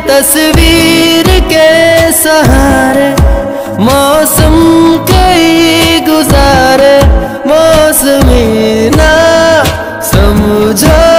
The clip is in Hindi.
तस्वीर के सहारे मौसम कई गुजारे, मौसमी ना समझो